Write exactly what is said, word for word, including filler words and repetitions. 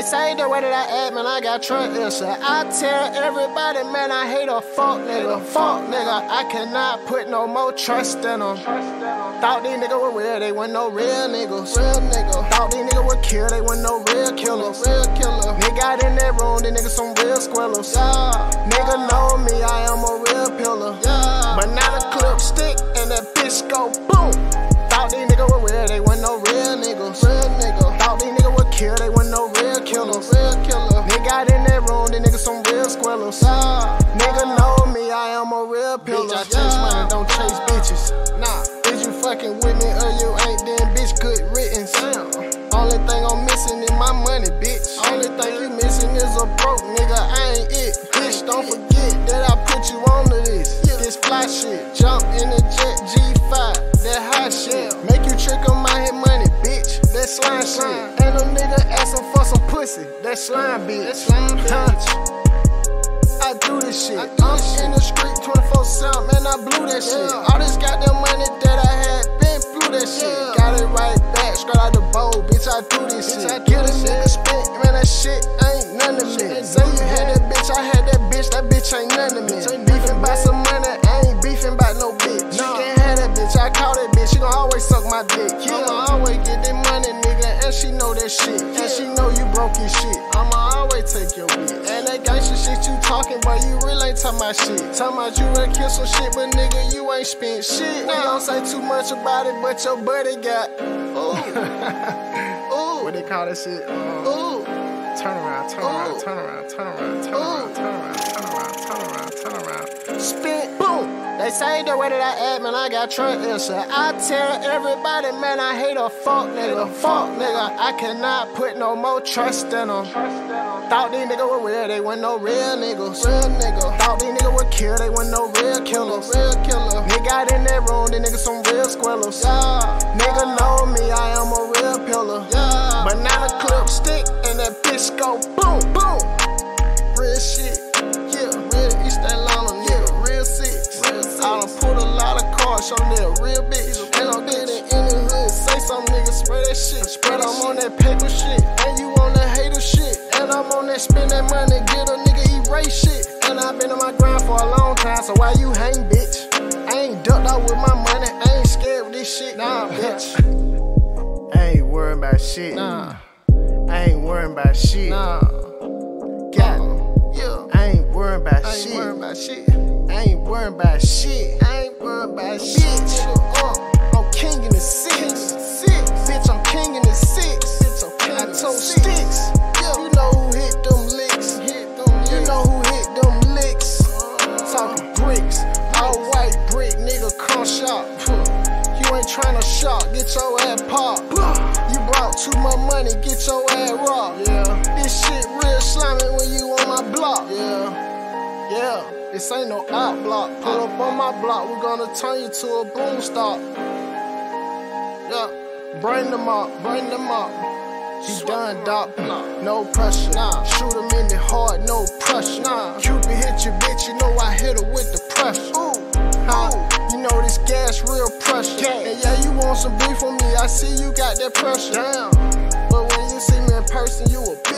say the way that I act, man, I got trust issues. I tell everybody, man, I hate a fuck nigga. Fuck nigga, I cannot put no more trust in them. Thought these niggas were real, they wasn't no real niggas. Real nigga. Thought these niggas would kill, they wasn't no real killers. Real killer. Nigga got in that room, these niggas some real squillers. Yeah. Nigga know me, I am a real pillar. Yeah. But now the clip stick and that bitch go boom. Thought these niggas were real, they wasn't no real niggas. Real nigga. Thought these niggas would kill, they wasn't no real killers. Real killer. Nigga got in that room, these niggas some real squillers. Yeah. Nigga know me, I am a real pillar. Bitch, I chase yeah. money, don't chase bitches. Nah. Is you fucking with me or you ain't, then bitch good riddance. Only thing I'm missing is my money, bitch. Only thing you missing is a broke nigga, I ain't it. Bitch, don't forget that I put you onto this. This fly shit, jump in the jet G five, that hot shit. Make you trick on my head money, bitch. That slime shit. Ain't no nigga asking for some pussy, that slime bitch. That slime bitch. I do this shit. I'm in the street twenty-four seven, man, I blew that shit. All this goddamn money that I had, been flew that shit. Got it right back, straight out the bowl, bitch, I do this shit. Get a nigga spent, man, that shit ain't none of me. Say you had that bitch, I had that bitch, that bitch ain't none of me. Beefing about some money, I ain't beefing about no bitch. You can't have that bitch, I call that bitch, she gon' always suck my dick. I'ma always get that money, nigga, and she know that shit. And she know you broke your shit, I'ma always take your bitch. And that gangsta shit you talking, but you really ain't talking about shit. Talking about you ready kill some shit, but nigga, you ain't spent shit. We don't say too much about it, but your buddy got ooh. Ooh. What they call that shit? Um, ooh. Turn around, turn around, ooh. turn around, turn around, turn around, turn around, turn around, turn around, turn around. Spit, boom. They say the way that I act, man, I got trust issues. I tell everybody, man, I hate a fuck nigga. Fuck nigga, I cannot put no more trust in them. Thought these niggas were real, they wasn't no real niggas. Real nigga. Thought these niggas would kill, they wasn't no real killers. Real killer. Nigga got in that room, these niggas some real squillers. Yeah. Nigga know me, I am a real pillar. Yeah. But now the clip stick and that bitch go boom, boom. Real shit, yeah. Real East Atlanta, nigga, real six. I done pulled a lot of cars, show me a real bitch. Ain't no bitch in the hood, say some niggas spread that shit. Spread I'm on that paper shit, and you on that hater shit. And I'm on that spend that money, get a nigga erase shit. And I been on my grind for a long time, so why you hang, bitch? I ain't ducked out with my money, I ain't scared with this shit, nah, bitch. I ain't worried about shit, nah. I ain't worried about shit, nah. Got it, yeah. I ain't worried about I ain't shit. Worried about shit. I ain't worried about shit. I ain't worried about shit. Nigga, uh, I'm king in the six. six. Bitch, I'm king in the six. Bitch, I'm king I told sticks. Yeah. You know who hit them licks. Hit them licks. You know who hit them licks. Uh, Talking bricks. All white brick, nigga, come shop. You ain't tryna shop, get your ass popped. You brought too much money, get your ass robbed. Yeah. This shit real slimy when you on my block. Yeah. Yeah. This ain't no out block. Pull up on my block, we're gonna turn you to a broom stock. Yeah, bring them up, bring them up. He done, doc. No pressure. Nah. Shoot him in the heart, no pressure. Nah. Cupid hit your bitch, you know I hit her with the pressure. Ooh. Huh? Ooh. You know this gas real pressure. Yeah. And yeah, you want some beef from me, I see you got that pressure. Damn. But when you see me in person, you a